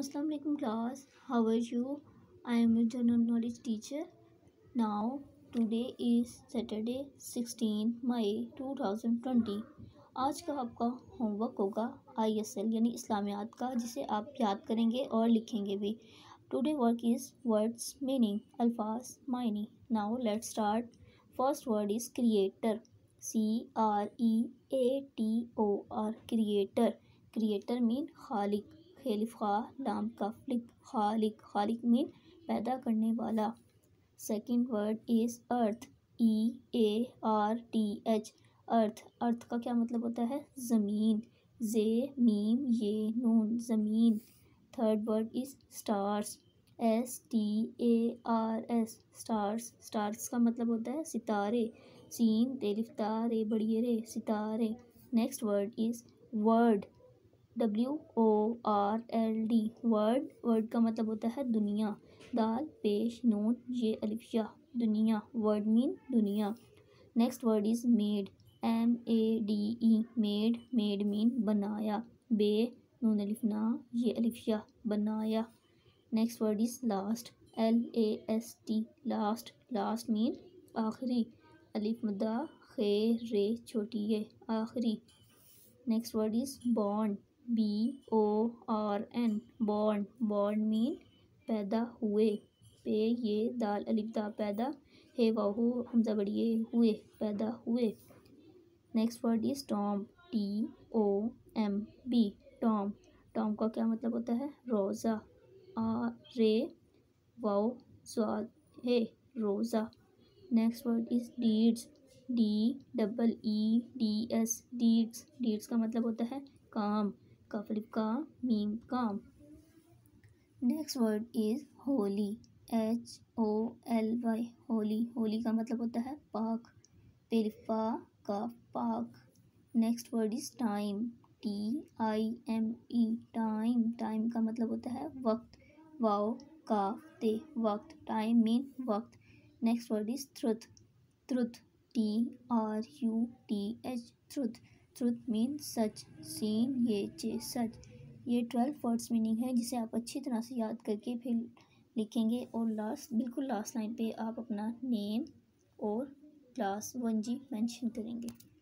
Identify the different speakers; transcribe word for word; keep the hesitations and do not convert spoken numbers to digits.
Speaker 1: Assalamu alaikum class. How are you? I am a general knowledge teacher. Now today is Saturday sixteenth May two thousand twenty. आज का आपका homework होगा I S L यानी इस्लामियात का, जिसे आप याद करेंगे और लिखेंगे भी. Today work is words meaning, अल्फाज मायनी. Now let's start. First word is creator. C R E A T O R. Creator. Creator mean खालिक. खेलिफ खा लाम का फ्लिक. खालिक. खालिक मीन पैदा करने वाला. Second word is earth. E A R T H. Earth. Earth का क्या मतलब होता है? ज़मीन. जे मीम ये नून. ज़मीन. Third word is stars. S T A R S. Stars. Stars का मतलब होता है सितारे. सीन तेलिफ तारे बड़िए रे. सितारे. Next word is world. W O R L D. World. World का मतलब होता है दुनिया. दाल पेश नून ये अलिफ या. दुनिया. वर्ड मीन दुनिया. Next word is made. M A D E. Made. Made mean बनाया. बे नून अलिफ ना ये अलिफ या. बनाया. Next word is last. L A S T. Last. Last mean आखिरी. अलिफ मद्दा खे रे छोटी ये. आखिरी. Next word is born. B O R N. Born. Born mean पैदा हुए. पे ये दाल अलिफ दा पैदा. हे वाहू हमजा बड़िए हुए. पैदा हुए. Next word is tomb. T O M B. Tomb. Tomb का क्या मतलब होता है? रोज़ा. आ रे वाओ स्वाद हे रोज़ा. Next word is deeds. D double E D S. Deeds. Deeds का मतलब होता है काम. काफलिफ का मीम काम. Next word is holy. H O L Y. Holy. Holy का मतलब होता है पाक. पेलिफा का पाक. Next word is time. T I M E. Time. Time का मतलब होता है वक्त. वाओ काफ ते वक्त. टाइम मीन वक्त. Next word is truth. Truth. T R U T H. Truth. Truth mean सच. सीन ये चे सच. ये ट्वेल्व वर्ड्स मीनिंग है, जिसे आप अच्छी तरह से याद करके फिर लिखेंगे और लास्ट बिल्कुल लास्ट लाइन पे आप अपना नेम और क्लास वन जी मेंशन करेंगे.